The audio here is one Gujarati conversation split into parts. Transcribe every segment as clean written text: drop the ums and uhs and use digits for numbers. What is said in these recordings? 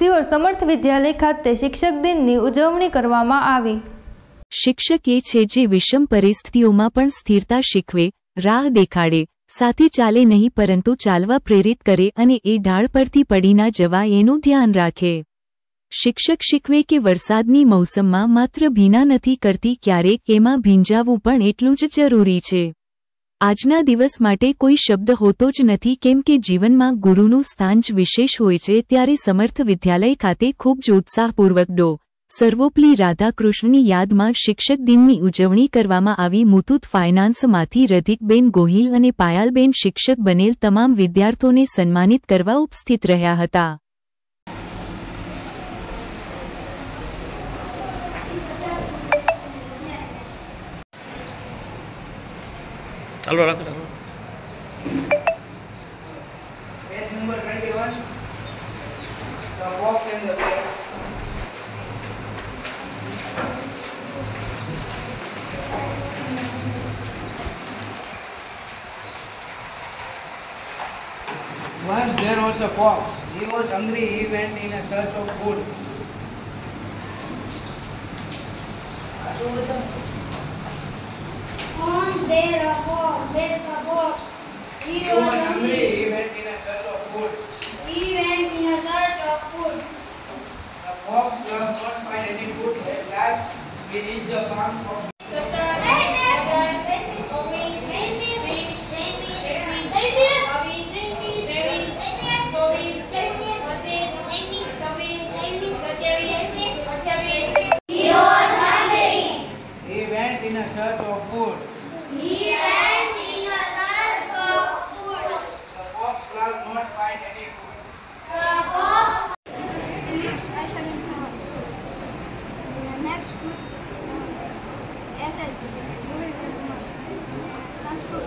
સિહોર સમર્થ વિદ્યાલય ખાતે શિક્ષક દિનની ઉજવણી કરવામાં આવી। શિક્ષક એ છે જે વિષમ પરિસ્થિતિઓમાં પણ સ્થિરતા શીખવે, રાહ દેખાડે, સાથે ચાલે નહીં પરંતુ ચાલવા પ્રેરિત કરે અને એ ઢાળ પરથી પડી ના જવા એનું ધ્યાન રાખે। શિક્ષક શીખવે કે વરસાદની મૌસમમાં માત્ર ભીના નથી કરતી, ક્યારેક એમાં ભીંજાવું પણ એટલું જ જરૂરી છે। આજના દિવસ માટે કોઈ શબ્દ હોતો જ નથી, કેમ કે જીવનમાં ગુરુનું સ્થાન જ વિશેષ હોય છે। ત્યારે સમર્થ વિદ્યાલય ખાતે ખૂબ જ ઉત્સાહપૂર્વક ડો. સર્વોપલ્લી રાધાકૃષ્ણની યાદમાં શિક્ષક દિનની ઉજવણી કરવામાં આવી। મુથુટ ફાઇનાન્સમાંથી રધિકબેન ગોહિલ અને પાયલબેન શિક્ષક બનેલ તમામ વિદ્યાર્થીઓને સન્માનિત કરવા ઉપસ્થિત રહ્યા હતા। ચાલો રાખો ચાલો। Page number 21. The box and the page. Once there was a fox. He was hungry. He went in a search of food. Once there a fox, there's a fox. He was hungry. He went in a search of food. He went in a search of food. The fox could not find any food. At last, he reached the farm of in a search of food. He went in a search of food. The fox could not find any food. The fox. English, I shall inform. Next, SS. Sanskrit.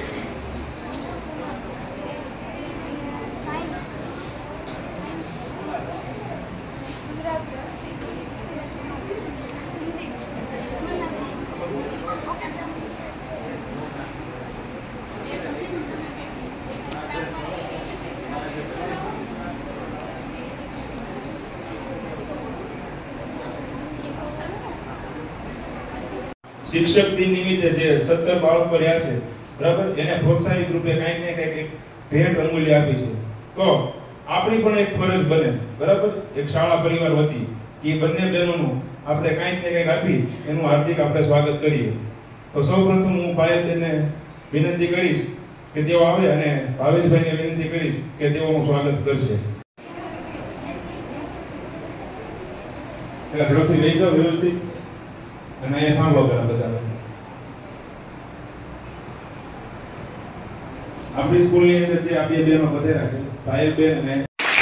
Science. શિક્ષક દિન નિમિત્તે જે 17 બાળકો રહ્યા છે, બરાબર, એને પ્રોત્સાહિત રૂપે કંઈક ને કંઈક ભેટ અમૂલ્ય આપી છે। તો આપણી પણ એક ફરજ બને, બરાબર, એક શાળા પરિવાર વતી કે બંને બહેનોનું આપણે કંઈક ને કંઈક આપી એનું હાર્દિક આપણે સ્વાગત કરીએ। તો સૌપ્રથમ હું પાયલબેનને વિનંતી કરીશ કે તેઓ આવે અને ભાવેશભાઈને વિનંતી કરીશ કે તેઓનું સ્વાગત કરશે। એટલે ઝડપથી લઈ જાઓ વ્યવસ્થિત અને અહીંયા સાંભળો બધા। આપણી સ્કૂલની અંદર જે આ બે બહેનો પધાર્યા છે, પાયલબેન અને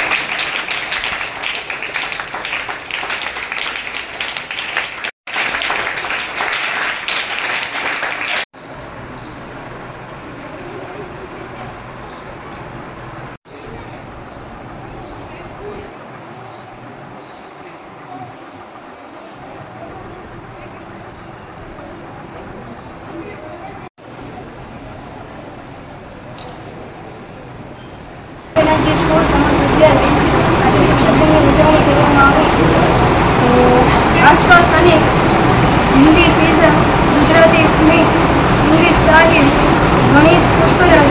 જે સ્કૂલ સમર્થ વિદ્યાલય આજે શિક્ષક દિનની ઉજવણી કરવામાં આવી છે। તો આસપાસ અનેક હિન્દી ફિઝા, ગુજરાતી સ્મિત, ઇંગ્લિશ સાહિત્ય, ગણિત Pushparaj,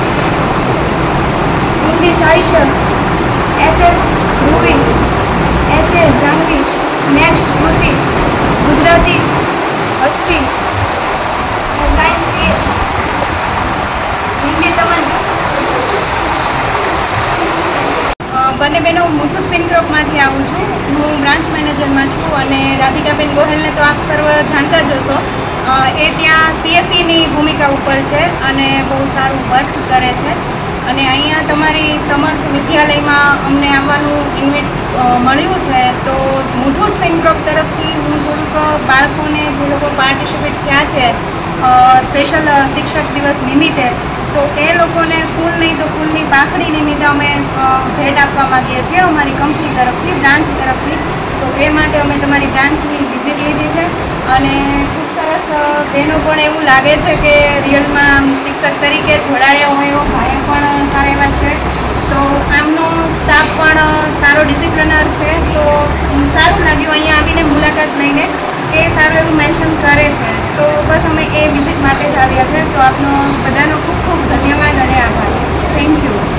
English Aishar, SS Ruby, SS Janvi, maths Smriti, Gujarati Hasti, science Hindi Tamanna. બંને બહેનો મુથુટ ફિનકોર્પમાંથી આવું છું। હું બ્રાન્ચ મેનેજરમાં છું અને રાધિકાબેન ગોહિલને તો આપ સર્વ જાણતા જ હશો। એ ત્યાં CSEની ભૂમિકા ઉપર છે અને બહુ સારું વર્ક કરે છે। અને અહીંયા તમારી સમર્થ વિદ્યાલયમાં અમને આવવાનું ઇન્વિટ મળ્યું છે। તો મુથુટ ફિનકોર્પ તરફથી હું થોડુંક બાળકોને જે લોકો પાર્ટિસિપેટ થયા છે સ્પેશિયલ શિક્ષક દિવસ નિમિત્તે, તો એ લોકોને ફૂલ નહીં તો ફૂલની પાખડી નિમિત્તે અમે ભેટ આપવા માગીએ છીએ અમારી કંપની તરફથી, બ્રાન્ચ તરફથી। તો એ માટે અમે તમારી બ્રાન્ચની વિઝિટ લીધી છે અને ખૂબ સરસ બહેનો પણ એવું લાગે છે કે રિયલમાં શિક્ષક તરીકે જોડાયા હોય એવો ભાઈઓ પણ સારા એવા છે। તો આમનો સ્ટાફ પણ સારો ડિસિપ્લિનર સારું લાગ્યું અહીંયા આવીને મુલાકાત લઈને કે સારું એવું મેન્શન કરે છે, તો બસ અમે એ વિઝિટ માટે જ આવ્યા છે. તો આપનો બધાનો ખૂબ ખૂબ ધન્યવાદ અને આભાર. Thank you.